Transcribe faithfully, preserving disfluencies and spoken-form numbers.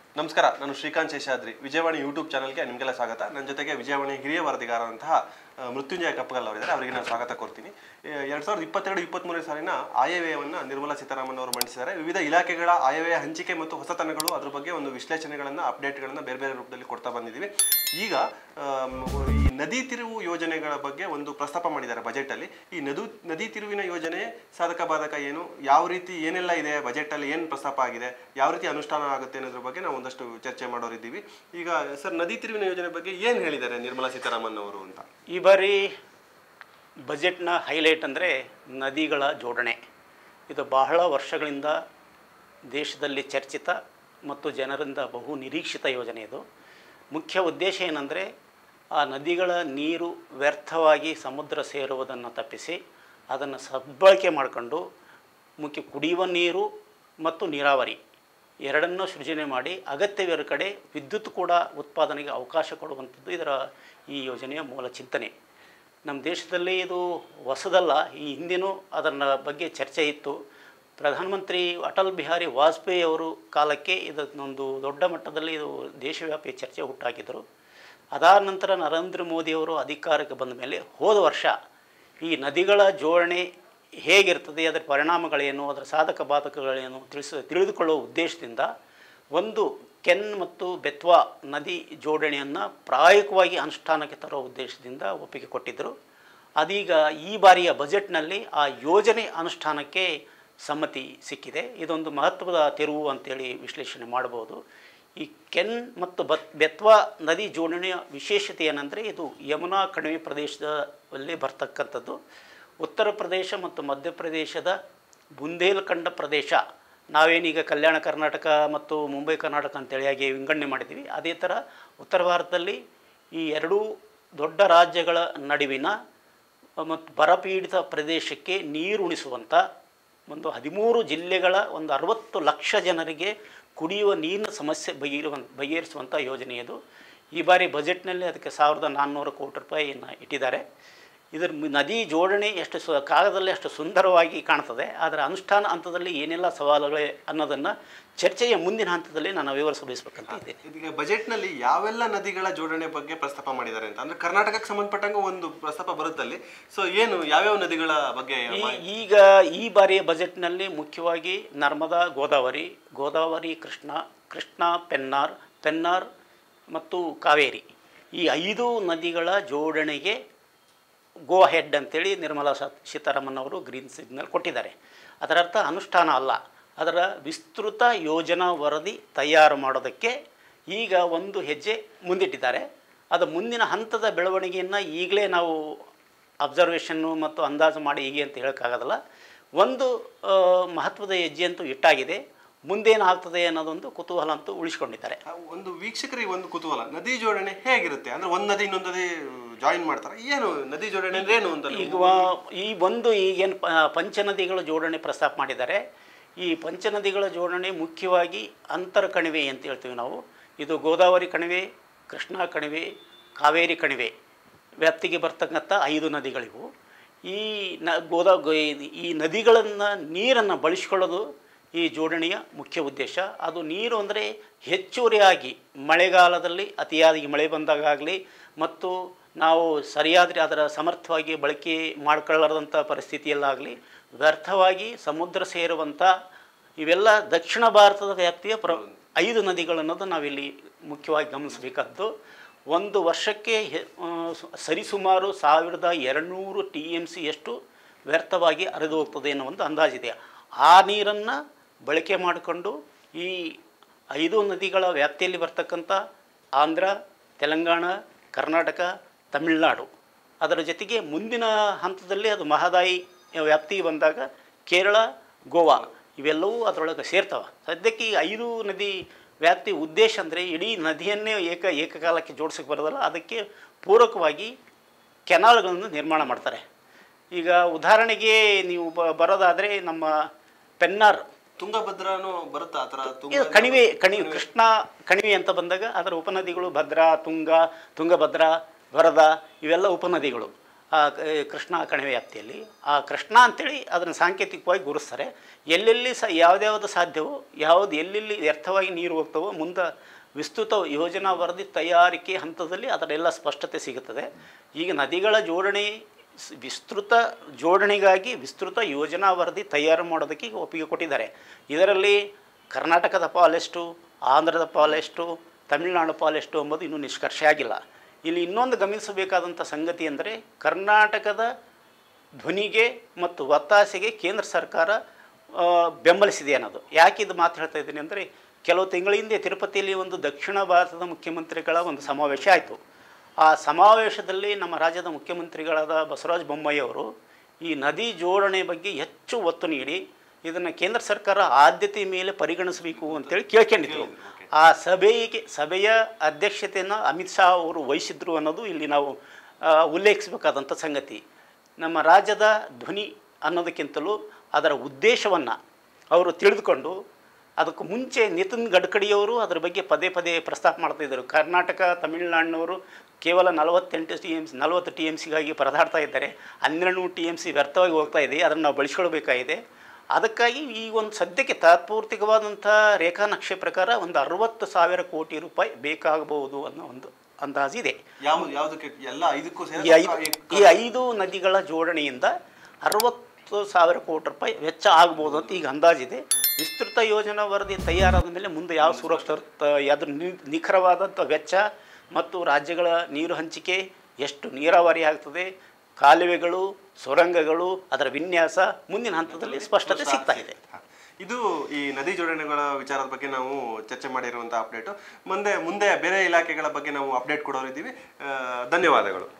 ನಮಸ್ಕಾರ, ನಾನು ಶ್ರೀಕಾಂತ್ ಶೇಷಾದ್ರಿ. ವಿಜಯವಾಣಿ ಯೂಟ್ಯೂಬ್ ಚಾನಲ್ಗೆ ನಿಮಗೆಲ್ಲ ಸ್ವಾಗತ. ನನ್ನ ಜೊತೆಗೆ ವಿಜಯವಾಣಿ ಹಿರಿಯ ವರದಿಗಾರರಂತಹ ಮೃತ್ಯುಂಜಯ ಕಪ್ಪಗಲ್ ಅವರಿದ್ದಾರೆ. ಅವರಿಗೆ ನಾನು ಸ್ವಾಗತ ಕೋರ್ತೀನಿ. ಎರಡು ಸಾವಿರದ ಇಪ್ಪತ್ತೆರಡು ಇಪ್ಪತ್ತ್ಮೂರನೇ ಸಾಲಿನ ಆಯವ್ಯಯವನ್ನು ನಿರ್ಮಲಾ ಸೀತಾರಾಮನ್ ಅವರು ಮಂಡಿಸಿದ್ದಾರೆ. ವಿವಿಧ ಇಲಾಖೆಗಳ ಆಯವ್ಯಯ ಹಂಚಿಕೆ ಮತ್ತು ಹೊಸತನಗಳು, ಅದ್ರ ಬಗ್ಗೆ ಒಂದು ವಿಶ್ಲೇಷಣೆಗಳನ್ನು, ಅಪ್ಡೇಟ್ಗಳನ್ನು ಬೇರೆ ಬೇರೆ ರೂಪದಲ್ಲಿ ಕೊಡ್ತಾ ಬಂದಿದ್ದೀವಿ. ಈಗ ಈ ನದಿ ತಿರುವು ಯೋಜನೆಗಳ ಬಗ್ಗೆ ಒಂದು ಪ್ರಸ್ತಾಪ ಮಾಡಿದ್ದಾರೆ ಬಜೆಟಲ್ಲಿ. ಈ ನದು ನದಿ ತಿರುವಿನ ಯೋಜನೆ ಸಾಧಕ ಬಾಧಕ ಏನು, ಯಾವ ರೀತಿ ಏನೆಲ್ಲ ಇದೆ, ಬಜೆಟಲ್ಲಿ ಏನು ಪ್ರಸ್ತಾಪ ಆಗಿದೆ, ಯಾವ ರೀತಿ ಅನುಷ್ಠಾನ ಆಗುತ್ತೆ ಅನ್ನೋದ್ರ ಬಗ್ಗೆ ನಾವು ಒಂದಷ್ಟು ಚರ್ಚೆ ಮಾಡೋರಿದ್ದೀವಿ. ಈಗ ಸರ್, ನದಿ ತಿರುವಿನ ಯೋಜನೆ ಬಗ್ಗೆ ಏನು ಹೇಳಿದ್ದಾರೆ ನಿರ್ಮಲಾ ಸೀತಾರಾಮನ್ ಅವರು ಅಂತ? ಈ ಬಾರಿ ಬಜೆಟ್ನ ಹೈಲೈಟ್ ಅಂದರೆ ನದಿಗಳ ಜೋಡಣೆ. ಇದು ಬಹಳ ವರ್ಷಗಳಿಂದ ದೇಶದಲ್ಲಿ ಚರ್ಚಿತ ಮತ್ತು ಜನರಿಂದ ಬಹು ನಿರೀಕ್ಷಿತ ಯೋಜನೆ. ಇದು ಮುಖ್ಯ ಉದ್ದೇಶ ಏನಂದರೆ ಆ ನದಿಗಳ ನೀರು ವ್ಯರ್ಥವಾಗಿ ಸಮುದ್ರ ಸೇರುವುದನ್ನು ತಪ್ಪಿಸಿ ಅದನ್ನು ಸದ್ಬಳಕೆ ಮಾಡಿಕೊಂಡು ಮುಖ್ಯ ಕುಡಿಯುವ ನೀರು ಮತ್ತು ನೀರಾವರಿ ಎರಡನ್ನೂ ಸೃಜನೆ ಮಾಡಿ ಅಗತ್ಯವಿರೋ ಕಡೆ ವಿದ್ಯುತ್ ಕೂಡ ಉತ್ಪಾದನೆಗೆ ಅವಕಾಶ ಕೊಡುವಂಥದ್ದು ಇದರ ಈ ಯೋಜನೆಯ ಮೂಲ ಚಿಂತನೆ. ನಮ್ಮ ದೇಶದಲ್ಲಿ ಇದು ಹೊಸದಲ್ಲ, ಈ ಹಿಂದಿನೂ ಅದರ ಬಗ್ಗೆ ಚರ್ಚೆ ಇತ್ತು. ಪ್ರಧಾನಮಂತ್ರಿ ಅಟಲ್ ಬಿಹಾರಿ ವಾಜಪೇಯಿ ಅವರು ಕಾಲಕ್ಕೆ ಇದನ್ನೊಂದು ದೊಡ್ಡ ಮಟ್ಟದಲ್ಲಿ ಇದು ದೇಶವ್ಯಾಪಿ ಚರ್ಚೆ ಹುಟ್ಟಾಕಿದರು. ಅದಾದ ನಂತರ ನರೇಂದ್ರ ಮೋದಿಯವರು ಅಧಿಕಾರಕ್ಕೆ ಬಂದ ಮೇಲೆ ಹೋದ ವರ್ಷ ಈ ನದಿಗಳ ಜೋಡಣೆ ಹೇಗಿರ್ತದೆ, ಅದರ ಪರಿಣಾಮಗಳೇನು, ಅದರ ಸಾಧಕ ಬಾಧಕಗಳೇನು ತಿಳಿಸ ತಿಳಿದುಕೊಳ್ಳುವ ಉದ್ದೇಶದಿಂದ ಒಂದು ಕೆನ್ ಮತ್ತು ಬೆತ್ವಾ ನದಿ ಜೋಡಣೆಯನ್ನು ಪ್ರಾಯೋಗಿಕವಾಗಿ ಅನುಷ್ಠಾನಕ್ಕೆ ತರುವ ಉದ್ದೇಶದಿಂದ ಒಪ್ಪಿಗೆ ಕೊಟ್ಟಿದ್ದರು. ಅದೀಗ ಈ ಬಾರಿಯ ಬಜೆಟ್ನಲ್ಲಿ ಆ ಯೋಜನೆ ಅನುಷ್ಠಾನಕ್ಕೆ ಸಮ್ಮತಿ ಸಿಕ್ಕಿದೆ. ಇದೊಂದು ಮಹತ್ವದ ತಿರುವು ಅಂತೇಳಿ ವಿಶ್ಲೇಷಣೆ ಮಾಡ್ಬೋದು. ಈ ಕೆನ್ ಮತ್ತು ಬತ್ ಬೆತ್ವಾ ನದಿ ಜೋಡಣೆಯ ವಿಶೇಷತೆ ಏನಂದರೆ ಇದು ಯಮುನಾ ಕಣಿವೆ ಪ್ರದೇಶದಲ್ಲಿ ಬರ್ತಕ್ಕಂಥದ್ದು. ಉತ್ತರ ಪ್ರದೇಶ ಮತ್ತು ಮಧ್ಯಪ್ರದೇಶದ ಬುಂದೇಲ್ಖಂಡ ಪ್ರದೇಶ, ನಾವೇನೀಗ ಕಲ್ಯಾಣ ಕರ್ನಾಟಕ ಮತ್ತು ಮುಂಬೈ ಕರ್ನಾಟಕ ಅಂತೇಳಿ ಹಾಗೆ ವಿಂಗಡಣೆ ಮಾಡಿದ್ದೀವಿ, ಅದೇ ಥರ ಉತ್ತರ ಭಾರತದಲ್ಲಿ ಈ ಎರಡೂ ದೊಡ್ಡ ರಾಜ್ಯಗಳ ನಡುವಿನ ಮತ್ತು ಬರಪೀಡಿತ ಪ್ರದೇಶಕ್ಕೆ ನೀರುಣಿಸುವಂಥ ಒಂದು ಹದಿಮೂರು ಜಿಲ್ಲೆಗಳ ಒಂದು ಅರವತ್ತು ಲಕ್ಷ ಜನರಿಗೆ ಕುಡಿಯುವ ನೀರಿನ ಸಮಸ್ಯೆ ಬಗೆಯಿರುವ ಬಗೆಹರಿಸುವಂಥ ಯೋಜನೆ ಇದು. ಈ ಬಾರಿ ಬಜೆಟ್ನಲ್ಲಿ ಅದಕ್ಕೆ ಸಾವಿರದ ನಾನ್ನೂರು ಕೋಟಿ ರೂಪಾಯಿಯನ್ನು ಇಟ್ಟಿದ್ದಾರೆ. ಇದರ ನದಿ ಜೋಡಣೆ ಎಷ್ಟು ಸು ಕಾಗದದಲ್ಲಿ ಅಷ್ಟು ಸುಂದರವಾಗಿ ಕಾಣ್ತದೆ, ಆದರೆ ಅನುಷ್ಠಾನ ಹಂತದಲ್ಲಿ ಏನೆಲ್ಲ ಸವಾಲುಗಳೇ ಅನ್ನೋದನ್ನು ಚರ್ಚೆಯ ಮುಂದಿನ ಹಂತದಲ್ಲಿ ನಾನು ವಿವರಿಸಬೇಕಂತ ಇದ್ದೇನೆ. ಇದೀಗ ಬಜೆಟ್ನಲ್ಲಿ ಯಾವೆಲ್ಲ ನದಿಗಳ ಜೋಡಣೆ ಬಗ್ಗೆ ಪ್ರಸ್ತಾಪ ಮಾಡಿದ್ದಾರೆ ಅಂತ ಅಂದರೆ ಕರ್ನಾಟಕಕ್ಕೆ ಸಂಬಂಧಪಟ್ಟಂಗೆ ಒಂದು ಪ್ರಸ್ತಾಪ ಬರುತ್ತಲ್ಲಿ. ಸೊ ಏನು ಯಾವ್ಯಾವ ನದಿಗಳ ಬಗ್ಗೆ ಈಗ ಈ ಬಾರಿಯ ಬಜೆಟ್ನಲ್ಲಿ ಮುಖ್ಯವಾಗಿ ನರ್ಮದಾ, ಗೋದಾವರಿ, ಗೋದಾವರಿ ಕೃಷ್ಣ, ಕೃಷ್ಣ ಪೆನ್ನಾರ್, ಪೆನ್ನಾರ್ ಮತ್ತು ಕಾವೇರಿ, ಈ ಐದು ನದಿಗಳ ಜೋಡಣೆಗೆ ಗೋ ಹೆಡ್ ಅಂತೇಳಿ ನಿರ್ಮಲಾ ಸೀತಾರಾಮನ್ ಅವರು ಗ್ರೀನ್ ಸಿಗ್ನಲ್ ಕೊಟ್ಟಿದ್ದಾರೆ. ಅದರರ್ಥ ಅನುಷ್ಠಾನ ಅಲ್ಲ, ಅದರ ವಿಸ್ತೃತ ಯೋಜನಾ ವರದಿ ತಯಾರು ಮಾಡೋದಕ್ಕೆ ಈಗ ಒಂದು ಹೆಜ್ಜೆ ಮುಂದಿಟ್ಟಿದ್ದಾರೆ. ಅದು ಮುಂದಿನ ಹಂತದ ಬೆಳವಣಿಗೆಯನ್ನು ಈಗಲೇ ನಾವು ಅಬ್ಸರ್ವೇಷನ್ನು ಮತ್ತು ಅಂದಾಜು ಮಾಡಿ ಹೀಗೆ ಅಂತ ಹೇಳೋಕ್ಕಾಗೋದಲ್ಲ. ಒಂದು ಮಹತ್ವದ ಹೆಜ್ಜೆ ಅಂತೂ ಇಟ್ಟಾಗಿದೆ. ಮುಂದೇನಾಗ್ತದೆ ಅನ್ನೋದೊಂದು ಕುತೂಹಲ ಅಂತೂ ಉಳಿಸ್ಕೊಂಡಿದ್ದಾರೆ. ಒಂದು ವೀಕ್ಷಕರಿಗೆ ಒಂದು ಕುತೂಹಲ, ನದಿ ಜೋಡಣೆ ಹೇಗಿರುತ್ತೆ ಅಂದರೆ ಒಂದು ನದಿ ಇನ್ನೊಂದು ನದಿ ಜಾಯಿನ್ ಮಾಡ್ತಾರೆ, ಏನು ನದಿ ಜೋಡಣೆ ಅಂದರೆ ಏನು ಅಂತ? ಈಗ ಈ ಒಂದು ಈಗೇನು ಪಂಚನದಿಗಳ ಜೋಡಣೆ ಪ್ರಸ್ತಾಪ ಮಾಡಿದ್ದಾರೆ, ಈ ಪಂಚನದಿಗಳ ಜೋಡಣೆ ಮುಖ್ಯವಾಗಿ ಅಂತರ್ ಕಣಿವೆ ಅಂತ ಹೇಳ್ತೀವಿ ನಾವು. ಇದು ಗೋದಾವರಿ ಕಣಿವೆ, ಕೃಷ್ಣಾ ಕಣಿವೆ, ಕಾವೇರಿ ಕಣಿವೆ ವ್ಯಾಪ್ತಿಗೆ ಬರ್ತಕ್ಕಂಥ ಐದು ನದಿಗಳಿವು. ಈ ನ ಗೋದಾ ಈ ನದಿಗಳನ್ನು ನೀರನ್ನು ಬಳಸ್ಕೊಳ್ಳೋದು ಈ ಜೋಡಣೆಯ ಮುಖ್ಯ ಉದ್ದೇಶ. ಅದು ನೀರು ಅಂದರೆ ಹೆಚ್ಚುವರಿಯಾಗಿ ಮಳೆಗಾಲದಲ್ಲಿ ಅತಿಯಾಗಿ ಮಳೆ ಬಂದಾಗಲಿ ಮತ್ತು ನಾವು ಸರಿಯಾದರೆ ಅದರ ಸಮರ್ಥವಾಗಿ ಬಳಕೆ ಮಾಡಿಕೊಳ್ಳಾರ್ದಂಥ ಪರಿಸ್ಥಿತಿಯಲ್ಲಾಗಲಿ ವ್ಯರ್ಥವಾಗಿ ಸಮುದ್ರ ಸೇರುವಂಥ ಇವೆಲ್ಲ ದಕ್ಷಿಣ ಭಾರತದ ವ್ಯಾಪ್ತಿಯ ಪ್ರ ಐದು ನದಿಗಳನ್ನೋದು ನಾವಿಲ್ಲಿ ಮುಖ್ಯವಾಗಿ ಗಮನಿಸಬೇಕಾದ್ದು. ಒಂದು ವರ್ಷಕ್ಕೆ ಸರಿಸುಮಾರು ಸಾವಿರದ ಎರಡುನೂರು ಟಿ ಎಮ್ ಸಿಯಷ್ಟು ವ್ಯರ್ಥವಾಗಿ ಹರಿದು ಹೋಗ್ತದೆ ಅನ್ನೋ ಒಂದು ಅಂದಾಜಿದೆ. ಆ ನೀರನ್ನು ಬಳಕೆ ಮಾಡಿಕೊಂಡು ಈ ಐದು ನದಿಗಳ ವ್ಯಾಪ್ತಿಯಲ್ಲಿ ಬರ್ತಕ್ಕಂಥ ಆಂಧ್ರ, ತೆಲಂಗಾಣ, ಕರ್ನಾಟಕ, ತಮಿಳುನಾಡು, ಅದರ ಜೊತೆಗೆ ಮುಂದಿನ ಹಂತದಲ್ಲಿ ಅದು ಮಹದಾಯಿ ವ್ಯಾಪ್ತಿಗೆ ಬಂದಾಗ ಕೇರಳ, ಗೋವಾ ಇವೆಲ್ಲವೂ ಅದರೊಳಗೆ ಸೇರ್ತವೆ. ಸದ್ಯಕ್ಕೆ ಈ ಐದು ನದಿ ವ್ಯಾಪ್ತಿ ಉದ್ದೇಶ ಅಂದರೆ ಇಡೀ ನದಿಯನ್ನೇ ಏಕ ಏಕಕಾಲಕ್ಕೆ ಜೋಡಿಸೋಕ್ಕೆ ಬರೋದಲ್ಲ, ಅದಕ್ಕೆ ಪೂರಕವಾಗಿ ಕೆನಾಲ್ಗಳನ್ನು ನಿರ್ಮಾಣ ಮಾಡ್ತಾರೆ. ಈಗ ಉದಾಹರಣೆಗೆ ನೀವು ಬ ಬರೋದಾದರೆ ನಮ್ಮ ಪೆನ್ನಾರ್ ತುಂಗಭದ್ರಾನು ಬರುತ್ತಾ ಆ ಥರ? ಕಣಿವೆ ಕಣಿವೆ ಕೃಷ್ಣ ಕಣಿವೆ ಅಂತ ಬಂದಾಗ ಅದರ ಉಪನದಿಗಳು ಭದ್ರಾ, ತುಂಗ, ತುಂಗಭದ್ರಾ, ವರದಾ ಇವೆಲ್ಲ ಉಪನದಿಗಳು. ಆ ಕೃಷ್ಣಾ ಕಣಿವೆ ವ್ಯಾಪ್ತಿಯಲ್ಲಿ. ಆ ಕೃಷ್ಣಾ ಅಂತೇಳಿ ಅದನ್ನು ಸಾಂಕೇತಿಕವಾಗಿ ಗುರುತಿಸ್ತಾರೆ. ಎಲ್ಲೆಲ್ಲಿ ಸ ಯಾವ್ದ್ಯಾವುದು ಸಾಧ್ಯವೋ, ಯಾವುದು ಎಲ್ಲೆಲ್ಲಿ ವ್ಯರ್ಥವಾಗಿ ನೀರು ಹೋಗ್ತವೋ, ಮುಂದೆ ವಿಸ್ತೃತ ಯೋಜನಾ ವರದಿ ತಯಾರಿಕೆ ಹಂತದಲ್ಲಿ ಅದರೆಲ್ಲ ಸ್ಪಷ್ಟತೆ ಸಿಗುತ್ತದೆ. ಈಗ ನದಿಗಳ ಜೋಡಣೆ ವಿಸ್ತೃತ ಜೋಡಣೆಗಾಗಿ ವಿಸ್ತೃತ ಯೋಜನಾ ವರದಿ ತಯಾರು ಮಾಡೋದಕ್ಕೆ ಈಗ ಒಪ್ಪಿಗೆ ಕೊಟ್ಟಿದ್ದಾರೆ. ಇದರಲ್ಲಿ ಕರ್ನಾಟಕದ ಪಾಲೆಷ್ಟು, ಆಂಧ್ರದ ಪಾಲೆಷ್ಟು, ತಮಿಳುನಾಡು ಪಾಲೆಷ್ಟು ಎಂಬುದು ಇನ್ನೂ ನಿಷ್ಕರ್ಷೆ ಆಗಿಲ್ಲ. ಇಲ್ಲಿ ಇನ್ನೊಂದು ಗಮನಿಸಬೇಕಾದಂಥ ಸಂಗತಿ ಅಂದರೆ ಕರ್ನಾಟಕದ ಧ್ವನಿಗೆ ಮತ್ತು ಒತ್ತಾಸೆಗೆ ಕೇಂದ್ರ ಸರ್ಕಾರ ಬೆಂಬಲಿಸಿದೆ ಅನ್ನೋದು. ಯಾಕೆ ಇದು ಮಾತು ಹೇಳ್ತಾ ಇದ್ದೀನಿ ಅಂದರೆ, ಕೆಲವು ತಿಂಗಳ ಹಿಂದೆ ತಿರುಪತಿಯಲ್ಲಿ ಒಂದು ದಕ್ಷಿಣ ಭಾರತದ ಮುಖ್ಯಮಂತ್ರಿಗಳ ಒಂದು ಸಮಾವೇಶ ಆಯಿತು. ಆ ಸಮಾವೇಶದಲ್ಲಿ ನಮ್ಮ ರಾಜ್ಯದ ಮುಖ್ಯಮಂತ್ರಿಗಳಾದ ಬಸವರಾಜ ಬೊಮ್ಮಾಯಿ ಅವರು ಈ ನದಿ ಜೋಡಣೆ ಬಗ್ಗೆ ಹೆಚ್ಚು ಒತ್ತು ನೀಡಿ ಇದನ್ನು ಕೇಂದ್ರ ಸರ್ಕಾರ ಆದ್ಯತೆ ಮೇಲೆ ಪರಿಗಣಿಸಬೇಕು ಅಂತೇಳಿ ಕೇಳ್ಕೊಂಡಿದ್ರು. ಆ ಸಭೆಗೆ ಸಭೆಯ ಅಧ್ಯಕ್ಷತೆಯನ್ನು ಅಮಿತ್ ಶಾ ಅವರು ವಹಿಸಿದ್ರು ಅನ್ನೋದು ಇಲ್ಲಿ ನಾವು ಉಲ್ಲೇಖಿಸಬೇಕಾದಂಥ ಸಂಗತಿ. ನಮ್ಮ ರಾಜ್ಯದ ಧ್ವನಿ ಅನ್ನೋದಕ್ಕಿಂತಲೂ ಅದರ ಉದ್ದೇಶವನ್ನು ಅವರು ತಿಳಿದುಕೊಂಡು, ಅದಕ್ಕೂ ಮುಂಚೆ ನಿತಿನ್ ಗಡ್ಕರಿಯವರು ಅದರ ಬಗ್ಗೆ ಪದೇ ಪದೇ ಪ್ರಸ್ತಾಪ ಮಾಡ್ತಾಯಿದ್ದರು. ಕರ್ನಾಟಕ ತಮಿಳುನಾಡಿನವರು ಕೇವಲ ನಲವತ್ತೆಂಟು ಟಿ ಎಮ್ ಸಿ ನಲವತ್ತು ಟಿ ಎಮ್ ಸಿಗಾಗಿ ಪರದಾಡ್ತಾ ಇದ್ದಾರೆ. ಹನ್ನೆರಡು ಟಿ ಎಮ್ ಸಿ ವ್ಯರ್ಥವಾಗಿ ಹೋಗ್ತಾ ಇದೆ, ಅದನ್ನು ನಾವು ಬಳಸ್ಕೊಳ್ಬೇಕಾಗಿದೆ. ಅದಕ್ಕಾಗಿ ಈ ಒಂದು ಸದ್ಯಕ್ಕೆ ತಾತ್ಪೂರ್ತಿಕವಾದಂಥ ರೇಖಾ ನಕ್ಷೆ ಪ್ರಕಾರ ಒಂದು ಅರವತ್ತು ಸಾವಿರ ಕೋಟಿ ರೂಪಾಯಿ ಬೇಕಾಗಬಹುದು ಅನ್ನೋ ಒಂದು ಅಂದಾಜಿದೆ. ಎಲ್ಲ ಐದಕ್ಕೂ ಈ ಐದು ಈ ಐದು ನದಿಗಳ ಜೋಡಣೆಯಿಂದ ಅರವತ್ತು ಸಾವಿರ ಕೋಟಿ ರೂಪಾಯಿ ವೆಚ್ಚ ಆಗ್ಬೋದು ಅಂತ ಈಗ ಅಂದಾಜಿದೆ. ವಿಸ್ತೃತ ಯೋಜನಾ ವರದಿ ತಯಾರಾದ ಮೇಲೆ ಮುಂದೆ ಯಾವ ಸುರಕ್ಷಿತ ಅದ್ರ ನಿಖರವಾದಂಥ ವೆಚ್ಚ ಮತ್ತು ರಾಜ್ಯಗಳ ನೀರು ಹಂಚಿಕೆ, ಎಷ್ಟು ನೀರಾವರಿ ಆಗ್ತದೆ, ಕಾಲುವೆಗಳು, ಸುರಂಗಗಳು, ಅದರ ವಿನ್ಯಾಸ ಮುಂದಿನ ಹಂತದಲ್ಲಿ ಸ್ಪಷ್ಟತೆ ಸಿಗ್ತಾ ಇದೆ. ಇದು ಈ ನದಿ ಜೋಡಣೆಗಳ ವಿಚಾರದ ಬಗ್ಗೆ ನಾವು ಚರ್ಚೆ ಮಾಡಿರುವಂಥ ಅಪ್ಡೇಟು. ಮುಂದೆ ಮುಂದೆ ಬೇರೆ ಇಲಾಖೆಗಳ ಬಗ್ಗೆ ನಾವು ಅಪ್ಡೇಟ್ ಕೊಡೋರಿದ್ದೀವಿ. ಧನ್ಯವಾದಗಳು.